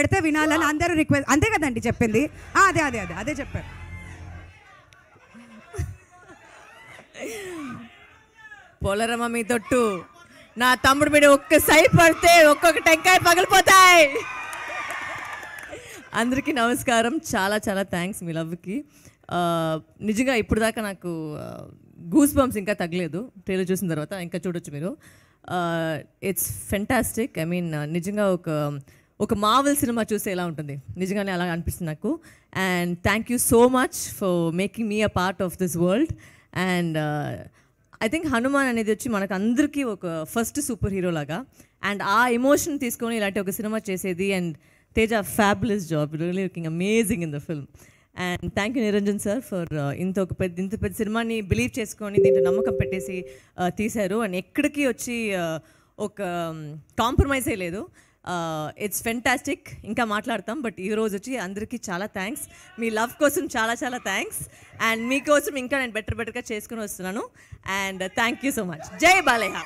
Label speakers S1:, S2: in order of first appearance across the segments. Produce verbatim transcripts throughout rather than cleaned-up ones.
S1: పెడితే వినాలని అందరూ రిక్వెస్ట్, అంతే కదండి చెప్పింది. అదే అదే అదే అదే చెప్పారు.
S2: పోలరమ్మ మీ తొట్టు, నా తమ్ముడు మీద ఒక్క సై పడితే ఒక్కొక్క టెంకాయ పగిలిపోతాయి. అందరికీ నమస్కారం. చాలా చాలా థ్యాంక్స్ మీ లవ్కి. నిజంగా ఇప్పుడు దాకా నాకు గూస్ బంప్స్ ఇంకా తగ్గలేదు. ట్రైలర్ చూసిన తర్వాత ఇంకా చూడొచ్చు మీరు. It's fantastic. ఐ మీన్ నిజంగా ఒక ఒక మార్వెల్ సినిమా చూస్తే ఎలా ఉంటుంది, నిజంగానే అలా అనిపిస్తుంది నాకు. And thank you so much for making me a part of this world. And I think Hanuman అనేది వచ్చి మనకు అందరికీ ఒక ఫస్ట్ సూపర్ హీరో లాగా. అండ్ ఆ ఎమోషన్ తీసుకొని ఇలాంటి ఒక సినిమా చేసేది. And Teja fabulous job, really looking amazing in the film. And thank you Niranjan sir for ఇంత ఒక పెద్ద ఇంత పెద్ద సినిమాని బిలీవ్ చేసుకొని దీంట్లో నమ్మకం పెట్టేసి తీశారు. అండ్ ఎక్కడికి వచ్చి ఒక కాంప్రమైజే లేదు. It's fantastic. ఇంకా మాట్లాడతాం, బట్ ఈరోజు వచ్చి అందరికీ చాలా థ్యాంక్స్. మీ లవ్ కోసం చాలా చాలా థ్యాంక్స్. అండ్ మీకోసం ఇంకా నేను బెటర్ బెటర్గా చేసుకుని వస్తున్నాను. And thank you so much. జై బాలయ్య.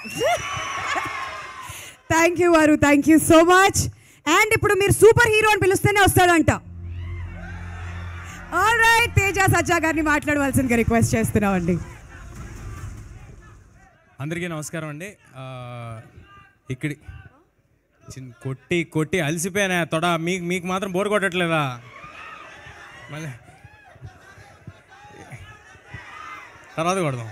S1: థ్యాంక్ యూ వారు, thank you so much. And ఇప్పుడు మీరు సూపర్ హీరో అని పిలుస్తేనే వస్తాడంట. ఆల్ రైట్, తేజ సజ్జా గారిని మాట్లాడవలసిందిగా రిక్వెస్ట్ చేస్తున్నామండి.
S3: అందరికీ నమస్కారం అండి. ఇక్కడి చిన్న కొట్టి కొట్టి అలసిపోయానా తొడ. మీకు మీకు మాత్రం బోర్ కొట్టట్లేదా? మళ్ళీ తర్వాత కొడదాం.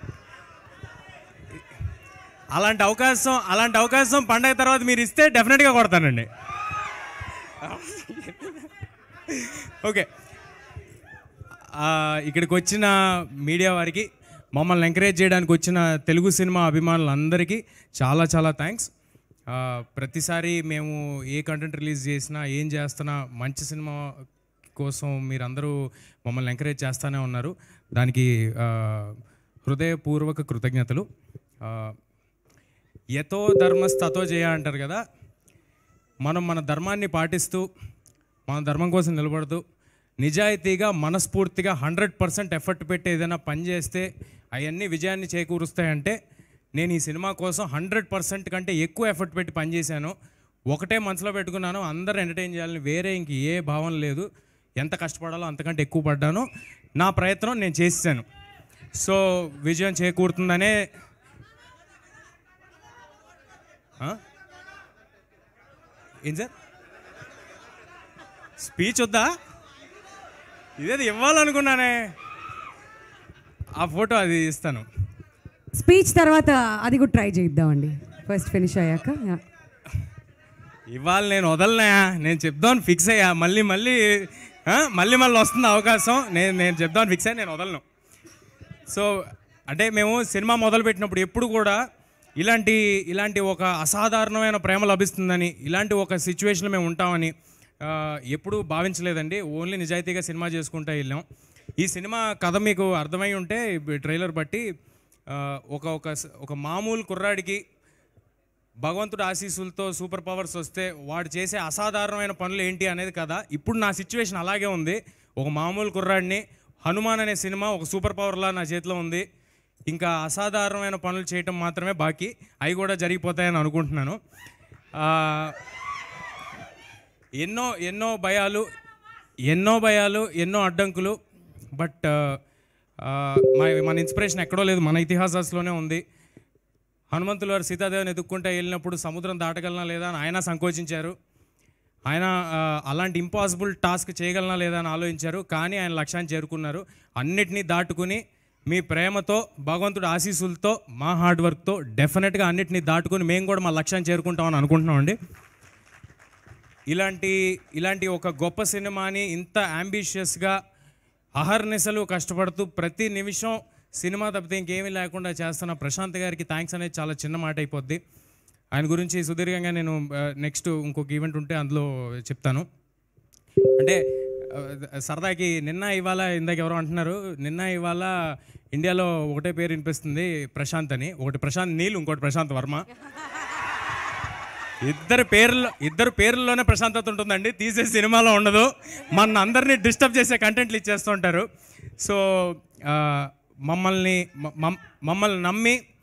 S3: అలాంటి అవకాశం అలాంటి అవకాశం పండగ తర్వాత మీరు ఇస్తే డెఫినెట్గా కొడతానండి. ఓకే, ఇక్కడికి వచ్చిన మీడియా వారికి, మమ్మల్ని ఎంకరేజ్ చేయడానికి వచ్చిన తెలుగు సినిమా అభిమానులందరికీ చాలా చాలా థ్యాంక్స్. ప్రతిసారి మేము ఏ కంటెంట్ రిలీజ్ చేసినా, ఏం చేస్తున్నా, మంచి సినిమా కోసం మీరందరూ మమ్మల్ని ఎంకరేజ్ చేస్తూనే ఉన్నారు. దానికి హృదయపూర్వక కృతజ్ఞతలు. యతో ధర్మస్తతో జయ అంటారు కదా, మనం మన ధర్మాన్ని పాటిస్తూ మన ధర్మం కోసం నిలబడుతూ నిజాయితీగా మనస్ఫూర్తిగా హండ్రెడ్ పర్సెంట్ ఎఫర్ట్ పెట్టి ఏదైనా పని చేస్తే అవన్నీ విజయాన్ని చేకూరుస్తాయంటే, నేను ఈ సినిమా కోసం హండ్రెడ్ పర్సెంట్ కంటే ఎక్కువ ఎఫర్ట్ పెట్టి పనిచేశాను. ఒకటే మనసులో పెట్టుకున్నాను, అందరూ ఎంటర్టైన్ చేయాలని. వేరే ఇంక ఏ భావన లేదు. ఎంత కష్టపడాలో అంతకంటే ఎక్కువ పడ్డాను. నా ప్రయత్నం నేను చేసాను. సో విజయం చేకూరుతుందనే. ఏం సార్ స్పీచ్ వద్దా? ఇదేది ఇవ్వాలనుకున్నానే. ఆ ఫోటో అది ఇస్తాను.
S1: స్పీచ్ తర్వాత అది కూడా ట్రై చేద్దామండి, ఫస్ట్ ఫినిష్ అయ్యాక.
S3: ఇవాళ నేను వదలనాయా, నేను చెప్దామని ఫిక్స్ అయ్యా. మళ్ళీ మళ్ళీ మళ్ళీ మళ్ళీ వస్తుంది అవకాశం. నేను నేను చెప్దామని ఫిక్స్ అయ్యా, నేను వదలను. సో అంటే మేము సినిమా మొదలుపెట్టినప్పుడు ఎప్పుడు కూడా ఇలాంటి ఇలాంటి ఒక అసాధారణమైన ప్రేమ లభిస్తుందని, ఇలాంటి ఒక సిచ్యువేషన్లో మేము ఉంటామని ఎప్పుడూ భావించలేదండి. ఓన్లీ నిజాయితీగా సినిమా చేసుకుంటూ వెళ్ళాం. ఈ సినిమా కథ మీకు అర్థమై ఉంటే ట్రైలర్ బట్టి, ఒక ఒక ఒక మామూలు కుర్రాడికి భగవంతుడు ఆశీస్సులతో సూపర్ పవర్స్ వస్తే వాడు చేసే అసాధారణమైన పనులు ఏంటి అనేది కదా. ఇప్పుడు నా సిచ్యువేషన్ అలాగే ఉంది. ఒక మామూలు కుర్రాడిని, హనుమాన్ అనే సినిమా ఒక సూపర్ పవర్లా నా చేతిలో ఉంది. ఇంకా అసాధారణమైన పనులు చేయటం మాత్రమే బాకీ. అవి కూడా జరిగిపోతాయని అనుకుంటున్నాను. ఎన్నో ఎన్నో భయాలు ఎన్నో భయాలు ఎన్నో అడ్డంకులు. బట్ మన ఇన్స్పిరేషన్ ఎక్కడో లేదు, మన ఇతిహాసాల్లోనే ఉంది. హనుమంతులు వారు సీతాదేవిని ఎదుక్కుంటే వెళ్ళినప్పుడు సముద్రం దాటగలనా లేదా అని ఆయన సంకోచించారు. ఆయన అలాంటి ఇంపాసిబుల్ టాస్క్ చేయగలనా లేదా అని ఆలోచించారు. కానీ ఆయన లక్ష్యాన్ని చేరుకున్నారు. అన్నిటినీ దాటుకుని మీ ప్రేమతో, భగవంతుడి ఆశీస్సులతో, మా హార్డ్ వర్క్తో డెఫినెట్గా అన్నిటినీ దాటుకుని మేము కూడా మా లక్ష్యాన్ని చేరుకుంటామని అనుకుంటున్నామండి. ఇలాంటి ఇలాంటి ఒక గొప్ప సినిమాని ఇంత అంబిషియస్గా అహర్నిశలు కష్టపడుతూ ప్రతి నిమిషం సినిమా తప్పితే ఇంకేమీ లేకుండా చేస్తున్న ప్రశాంత్ గారికి థ్యాంక్స్ అనేది చాలా చిన్న మాట అయిపోద్ది. ఆయన గురించి సుదీర్ఘంగా నేను నెక్స్ట్ ఇంకొక ఈవెంట్ ఉంటే అందులో చెప్తాను. అంటే సరదాకి నిన్న ఇవాళ ఇందాక ఎవరో అంటున్నారు, నిన్న ఇవాళ ఇండియాలో ఒకటే పేరు వినిపిస్తుంది ప్రశాంత్ అని. ఒకటి ప్రశాంత్ నీల్, ఇంకోటి ప్రశాంత్ వర్మ. ఇద్దరు పేర్లు ఇద్దరు పేర్లలోనే ప్రశాంతత ఉంటుందండి. తీసే సినిమాలో ఉండదు. మన అందరినీ డిస్టర్బ్ చేసే కంటెంట్లు ఇచ్చేస్తూ ఉంటారు. సో మమ్మల్ని మమ్మల్ని నమ్మి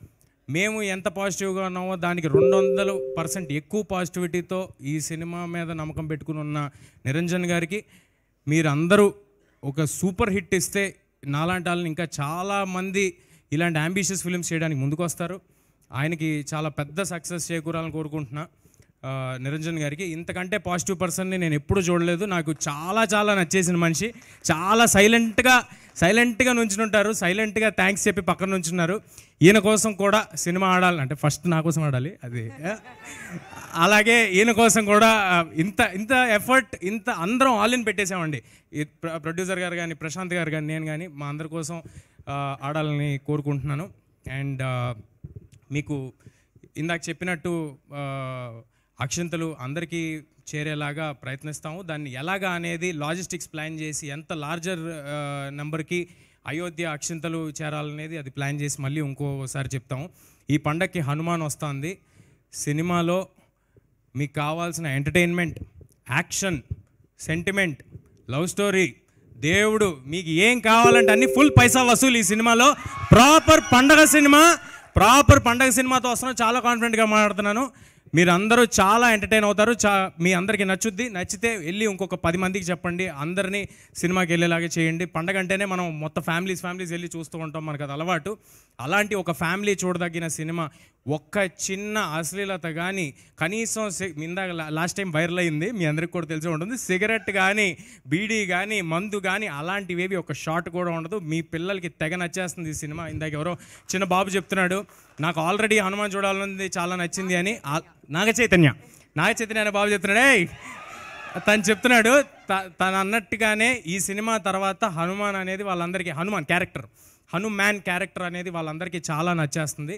S3: మేము ఎంత పాజిటివ్గా ఉన్నామో దానికి రెండు వందల పర్సెంట్ ఎక్కువ పాజిటివిటీతో ఈ సినిమా మీద నమ్మకం పెట్టుకుని ఉన్న నిరంజన్ గారికి మీరందరూ ఒక సూపర్ హిట్ ఇస్తే నాలాంటి వాళ్ళని ఇంకా చాలామంది ఇలాంటి అంబిషియస్ ఫిల్మ్స్ చేయడానికి ముందుకు వస్తారు. ఆయనకి చాలా పెద్ద సక్సెస్ చేకూరాలని కోరుకుంటున్నా. నిరంజన్ గారికి ఇంతకంటే పాజిటివ్ పర్సన్ని నేను ఎప్పుడూ చూడలేదు. నాకు చాలా చాలా నచ్చేసిన మనిషి. చాలా సైలెంట్గా సైలెంట్గా నుంచుంటారు, సైలెంట్గా థ్యాంక్స్ చెప్పి పక్కన నుంచున్నారు. ఈయన కోసం కూడా సినిమా ఆడాలి అంటే ఫస్ట్ నా కోసం ఆడాలి అది. అలాగే ఈయన కోసం కూడా ఇంత ఇంత ఎఫర్ట్ ఇంత అందరం ఆల్ ఇన్ పెట్టేసామండి. ప్రొడ్యూసర్ గారు కానీ, ప్రశాంత్ గారు కానీ, నేను కానీ మా అందరి కోసం ఆడాలని కోరుకుంటున్నాను. అండ్ మీకు ఇందాక చెప్పినట్టు అక్షింతలు అందరికీ చేరేలాగా ప్రయత్నిస్తాము. దాన్ని ఎలాగా అనేది లాజిస్టిక్స్ ప్లాన్ చేసి ఎంత లార్జర్ నెంబర్కి అయోధ్య అక్షింతలు చేరాలనేది అది ప్లాన్ చేసి మళ్ళీ ఇంకోసారి చెప్తాము. ఈ పండగకి హనుమాన్ వస్తుంది. సినిమాలో మీకు కావాల్సిన entertainment, action, sentiment, love story, దేవుడు, మీకు ఏం కావాలంటే అన్ని ఫుల్ పైసా వసూలు ఈ సినిమాలో. ప్రాపర్ పండగ సినిమా, ప్రాపర్ పండగ సినిమాతో వస్తున్నాను. చాలా కాన్ఫిడెంట్గా మాట్లాడుతున్నాను. మీరు అందరూ చాలా ఎంటర్టైన్ అవుతారు. చా మీ అందరికీ నచ్చుద్ది. నచ్చితే వెళ్ళి ఇంకొక పది మందికి చెప్పండి, అందరినీ సినిమాకి వెళ్ళేలాగే చేయండి. పండగ అంటేనే మనం మొత్తం ఫ్యామిలీస్ ఫ్యామిలీస్ వెళ్ళి చూస్తూ ఉంటాం, మనకు అది అలవాటు. అలాంటి ఒక ఫ్యామిలీ చూడదగిన సినిమా. ఒక్క చిన్న అశ్లీలత కానీ, కనీసం ఇందాక లాస్ట్ టైం వైరల్ అయింది, మీ అందరికి కూడా తెలిసి ఉంటుంది, సిగరెట్ కానీ, బీడీ కానీ, మందు కానీ అలాంటివేవి ఒక షాట్ కూడా ఉండదు. మీ పిల్లలకి తెగ నచ్చేస్తుంది ఈ సినిమా. ఇందాక ఎవరో చిన్న బాబు చెప్తున్నాడు, నాకు ఆల్రెడీ హనుమాన్ చూడాలన్నది చాలా నచ్చింది అని. నాగ చైతన్య నాగ చైతన్య అనే బాబు చెప్తున్నాడే, తను చెప్తున్నాడు తను అన్నట్టుగానే ఈ సినిమా తర్వాత హనుమాన్ అనేది వాళ్ళందరికీ, హనుమాన్ క్యారెక్టర్, హనుమాన్ క్యారెక్టర్ అనేది వాళ్ళందరికీ చాలా నచ్చేస్తుంది.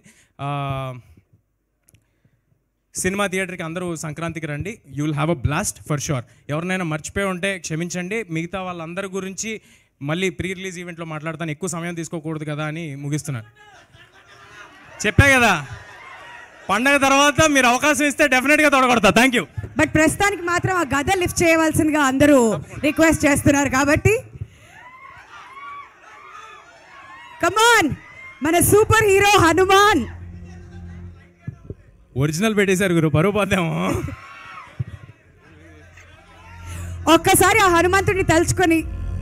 S3: సినిమా థియేటర్కి అందరూ సంక్రాంతికి రండి. You will have a blast for sure. ఎవరినైనా మర్చిపోయి ఉంటే క్షమించండి. మిగతా వాళ్ళందరి గురించి మళ్ళీ ప్రీ రిలీజ్ ఈవెంట్లో మాట్లాడతాను. ఎక్కువ సమయం తీసుకోకూడదు కదా అని ముగిస్తున్నాను. చెప్పా కదా, పండగ తర్వాత మీరు అవకాశం ఇస్తే డెఫినెట్గా తొడగొడతా. Thank you.
S1: బట్ ప్రస్తుతానికి మాత్రం ఆ గద లిఫ్ట్ చేయవలసిందిగా అందరూ రిక్వెస్ట్ చేస్తున్నారు కాబట్టి కమాన్, మన సూపర్ హీరో హనుమాన్.
S3: ఒరిజినల్ పెట్టేశారు గురు, పరువు పోద్దాము.
S1: ఒక్కసారి ఆ హనుమంతుడిని తలుచుకొని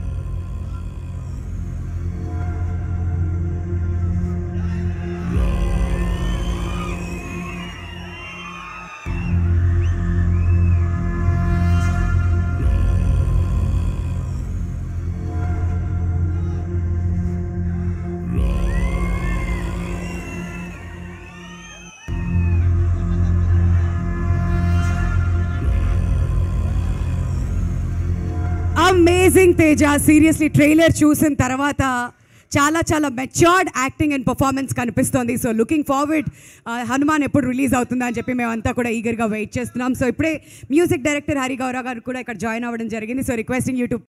S1: అమేజింగ్ తేజ. సీరియస్లీ ట్రైలర్ చూసిన తర్వాత చాలా చాలా మెచ్యూర్డ్ యాక్టింగ్ అండ్ పర్ఫార్మెన్స్ కనిపిస్తోంది. సో లుకింగ్ ఫార్వర్డ్ హనుమాన్ ఎప్పుడు రిలీజ్ అవుతుందా అని చెప్పి మేమంతా కూడా ఈగర్గా వెయిట్ చేస్తున్నాం. సో ఇప్పుడే మ్యూజిక్ డైరెక్టర్ హరి గౌరవ్ గారు కూడా ఇక్కడ జాయిన్ అవ్వడం జరిగింది. So requesting you to